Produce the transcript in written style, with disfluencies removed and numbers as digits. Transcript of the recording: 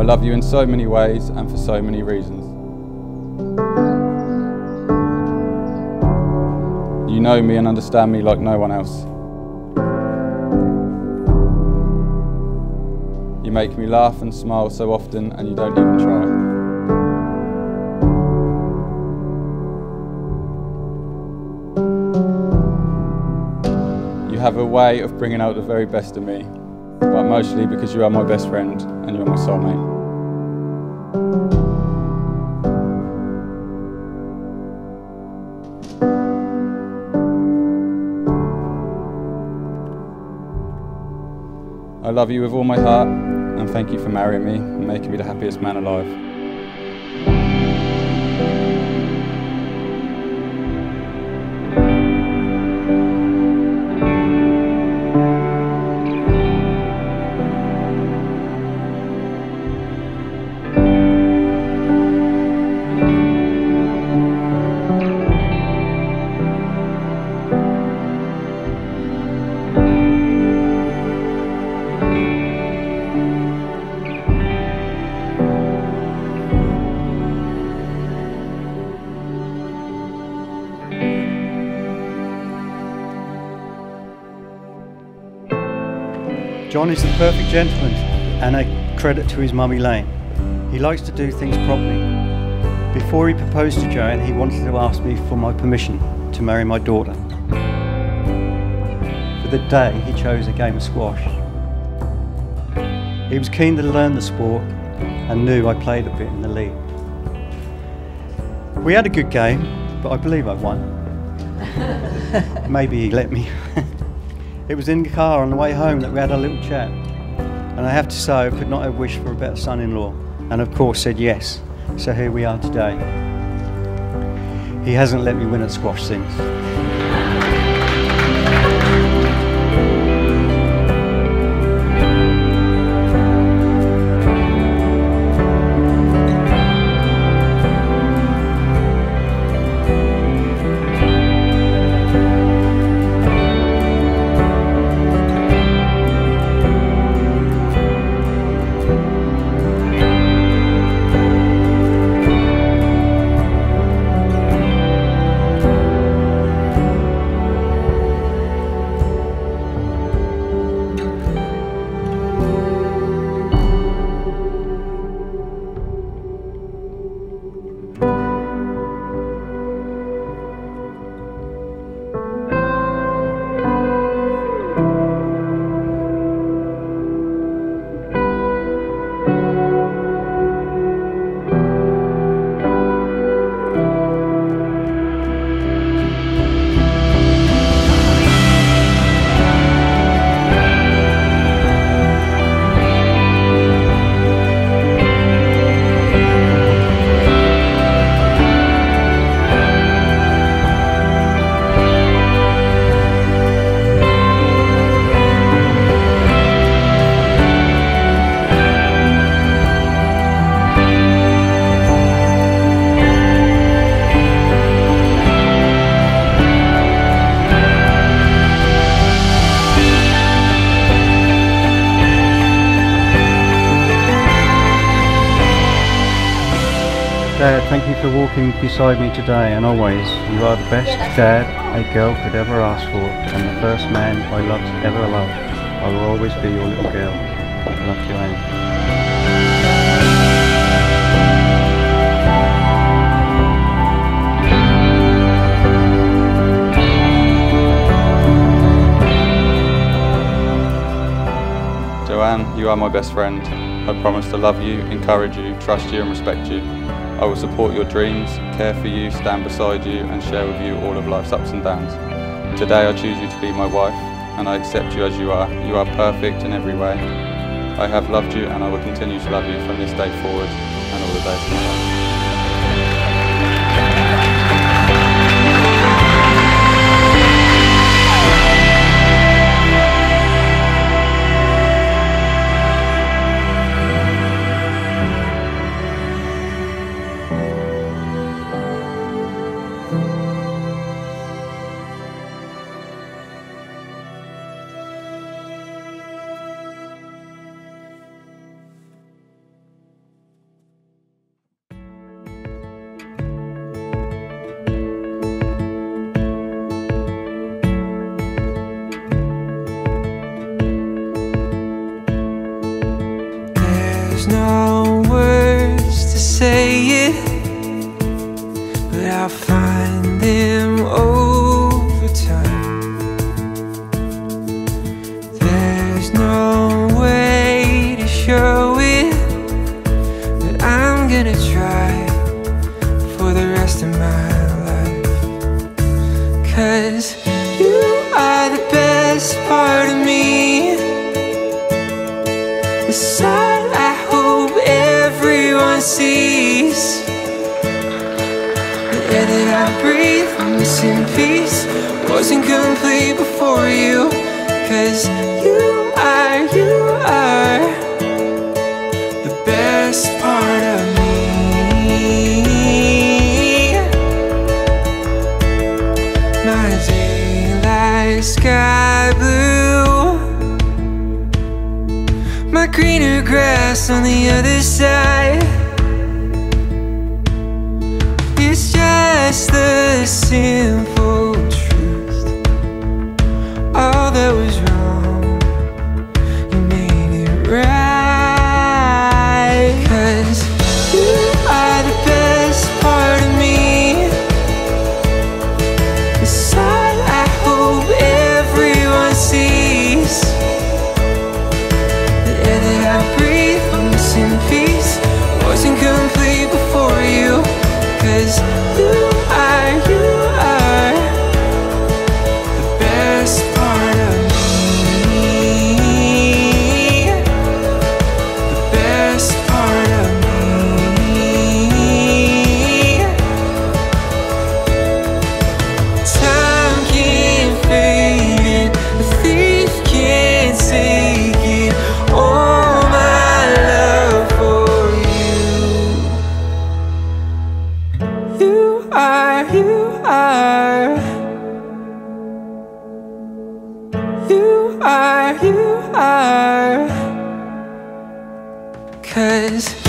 love you in so many ways and for so many reasons. You know me and understand me like no one else. You make me laugh and smile so often, and you don't even try. You have a way of bringing out the very best of me, but mostly because you are my best friend and you're my soulmate. I love you with all my heart, and thank you for marrying me and making me the happiest man alive. John is the perfect gentleman and a credit to his mummy Lane. He likes to do things properly. Before he proposed to Joanne, he wanted to ask me for my permission to marry my daughter. For the day, he chose a game of squash. He was keen to learn the sport and knew I played a bit in the league. We had a good game, but I believe I won. Maybe he let me. It was in the car on the way home that we had a little chat, and I have to say I could not have wished for a better son-in-law, and of course said yes, so here we are today. He hasn't let me win at squash since. Dad, thank you for walking beside me today and always. You are the best dad a girl could ever ask for, and the first man I loved ever loved. I will always be your little girl. Love, Joanne. Joanne, you are my best friend. I promise to love you, encourage you, trust you and respect you. I will support your dreams, care for you, stand beside you and share with you all of life's ups and downs. Today I choose you to be my wife and I accept you as you are. You are perfect in every way. I have loved you and I will continue to love you from this day forward and all the days of my life. breathe, I'm missing peace. Wasn't complete before you. 'Cause you are the best part of me. My daylight sky blue, my greener grass on the other side. It's just the simple truth. All that was wrong, you made it right. 'Cause you are the best part of me. The side I hope everyone sees. The air that I breathe, I'm missing peace. Wasn't complete before you. 'Cause you are the best part of me. The best part of me. Time can't fade it, the thief can't take it. All my love for you. You are, you are. You are, you are. 'Cause